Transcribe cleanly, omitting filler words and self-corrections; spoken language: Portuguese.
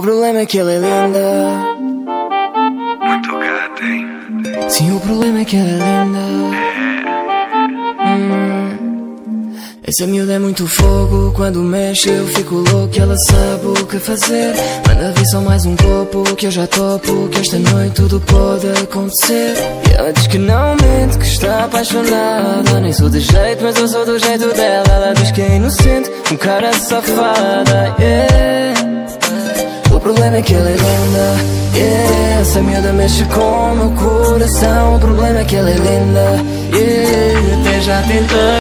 O problema é que ela é linda. Muito gata, hein? Sim, o problema é que ela é linda. Essa miúda é muito fogo. Quando mexe eu fico louco. Ela sabe o que fazer. Manda vir só mais um copo que eu já topo. Que esta noite tudo pode acontecer. E ela diz que não mente, que está apaixonada. Nem sou de jeito, mas eu sou do jeito dela. Ela diz que é inocente, um cara safada, yeah. O problema é que ela é linda, yeah. Essa miúda mexe com o meu coração. O problema é que ela é linda, yeah. Até já tentei